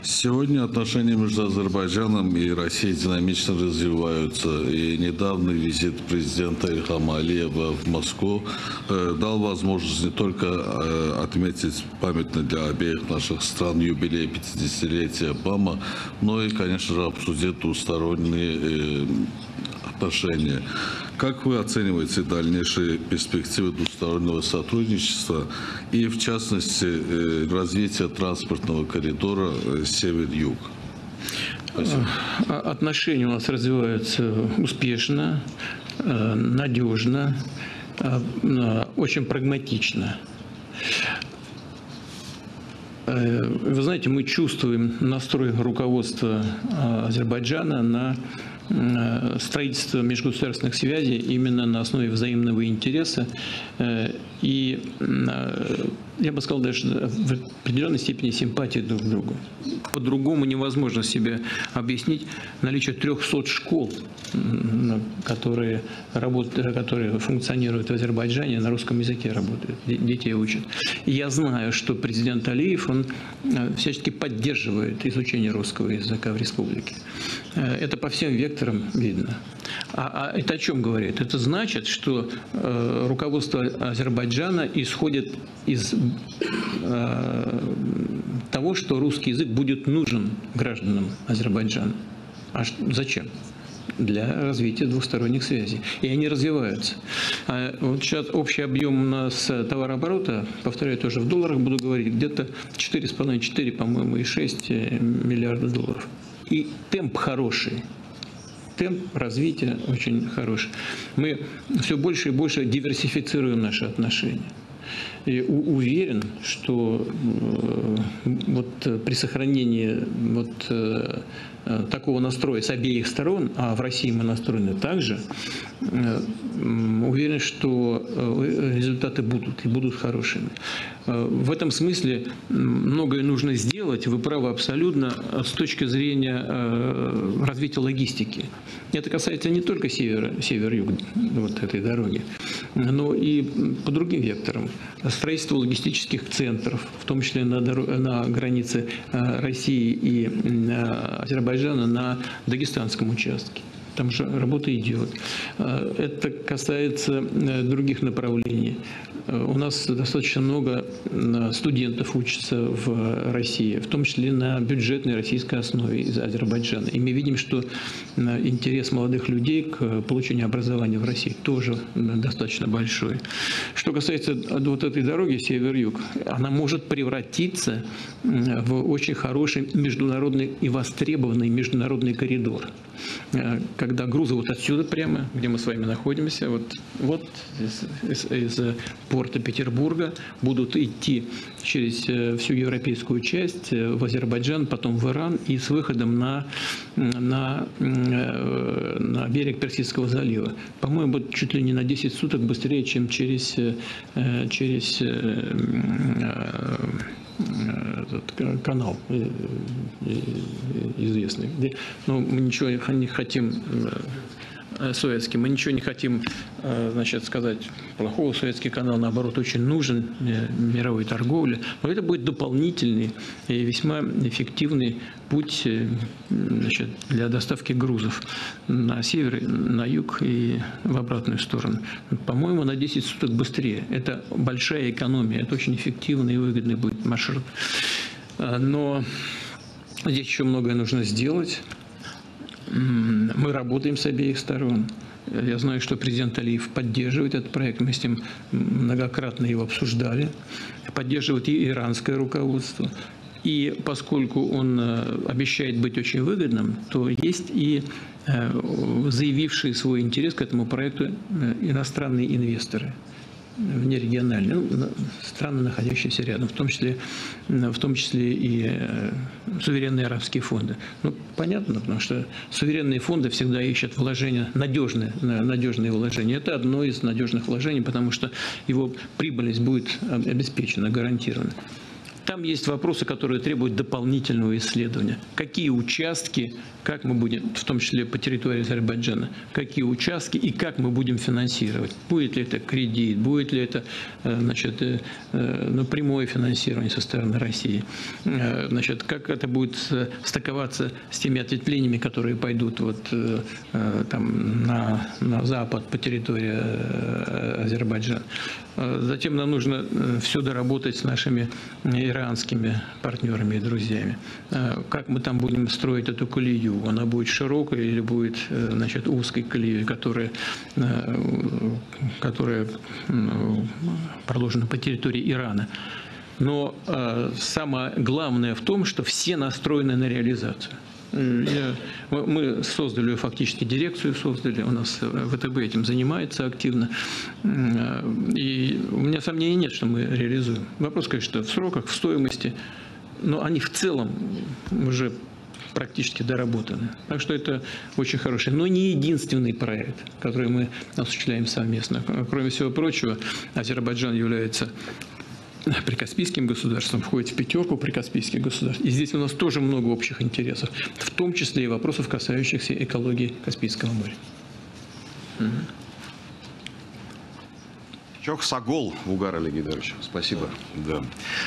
Сегодня отношения между Азербайджаном и Россией динамично развиваются. И недавний визит президента Ильхама Алиева в Москву дал возможность не только отметить памятный для обеих наших стран юбилей 50-летия БАМа, но и, конечно же, обсудить двусторонние отношения. Как вы оцениваете дальнейшие перспективы двустороннего сотрудничества и, в частности, развитие транспортного коридора север-юг? Отношения у нас развиваются успешно, надежно, очень прагматично. Вы знаете, мы чувствуем настрой руководства Азербайджана на строительство межгосударственных связей именно на основе взаимного интереса и, я бы сказал, даже в определенной степени симпатии друг к другу. По-другому невозможно себе объяснить наличие 300 школ, которые функционируют в Азербайджане, на русском языке работают, детей учат. И я знаю, что президент Алиев, он всячески поддерживает изучение русского языка в республике. Это по всем векторам видно. А это о чем говорит? Это значит, что руководство Азербайджана исходит из того, что русский язык будет нужен гражданам Азербайджана. А зачем? Для развития двусторонних связей. И они развиваются. Вот сейчас общий объем у нас товарооборота, повторяю, тоже в долларах буду говорить, где-то 4,5-4, по-моему, и 6 миллиардов долларов. И темп хороший. Темп развития очень хороший. Мы все больше и больше диверсифицируем наши отношения. И уверен, что вот при сохранении вот такого настроя с обеих сторон, а в России мы настроены также, уверен, что результаты будут и будут хорошими. В этом смысле многое нужно сделать, вы правы абсолютно, с точки зрения развития логистики. Это касается не только север-юг вот этой дороги, но и по другим векторам. Строительство логистических центров, в том числе на границе России и Азербайджана, на дагестанском участке. Там же работа идет. Это касается других направлений. У нас достаточно много студентов учатся в России, в том числе на бюджетной российской основе из Азербайджана. И мы видим, что интерес молодых людей к получению образования в России тоже достаточно большой. Что касается вот этой дороги север-юг, она может превратиться в очень хороший международный и востребованный международный коридор. Когда грузы вот отсюда прямо, где мы с вами находимся, вот из порта Петербурга будут идти через всю европейскую часть в Азербайджан, потом в Иран и с выходом на берег Персидского залива. По-моему, чуть ли не на 10 суток быстрее, чем через этот канал известный. Но мы ничего не хотим Суэцкий. Мы ничего не хотим, значит, сказать плохого. Суэцкий канал, наоборот, очень нужен мировой торговле. Но это будет дополнительный и весьма эффективный путь, значит, для доставки грузов на север, на юг и в обратную сторону. По-моему, на 10 суток быстрее. Это большая экономия. Это очень эффективный и выгодный будет маршрут. Но здесь еще многое нужно сделать. Мы работаем с обеих сторон. Я знаю, что президент Алиев поддерживает этот проект. Мы с ним многократно его обсуждали. Поддерживает и иранское руководство. И поскольку он обещает быть очень выгодным, то есть и заявившие свой интерес к этому проекту иностранные инвесторы. Внерегиональные, страны, находящиеся рядом, в том числе и суверенные арабские фонды. Ну, понятно, потому что суверенные фонды всегда ищут вложения, надежные вложения. Это одно из надежных вложений, потому что его прибыльность будет обеспечена, гарантирована. Там есть вопросы, которые требуют дополнительного исследования. Какие участки, как мы будем, в том числе по территории Азербайджана, какие участки и как мы будем финансировать. Будет ли это кредит, будет ли это прямое финансирование со стороны России. Как это будет стыковаться с теми ответвлениями, которые пойдут на запад по территории Азербайджана. Затем нам нужно все доработать с нашими иранскими партнерами и друзьями. Как мы там будем строить эту колею? Она будет широкой или будет узкой колеей, которая проложена по территории Ирана? Но самое главное в том, что все настроены на реализацию. Мы создали фактически дирекцию, у нас ВТБ этим занимается активно. И у меня сомнений нет, что мы реализуем. Вопрос, конечно, в сроках, в стоимости, но они в целом уже практически доработаны. Так что это очень хороший, но не единственный проект, который мы осуществляем совместно. Кроме всего прочего, Азербайджан является прикаспийским государством, входит в пятерку прикаспийских государств. И здесь у нас тоже много общих интересов, в том числе и вопросов, касающихся экологии Каспийского моря. Чох Сагол, Вугар Олег Гайдарович. Спасибо. Да.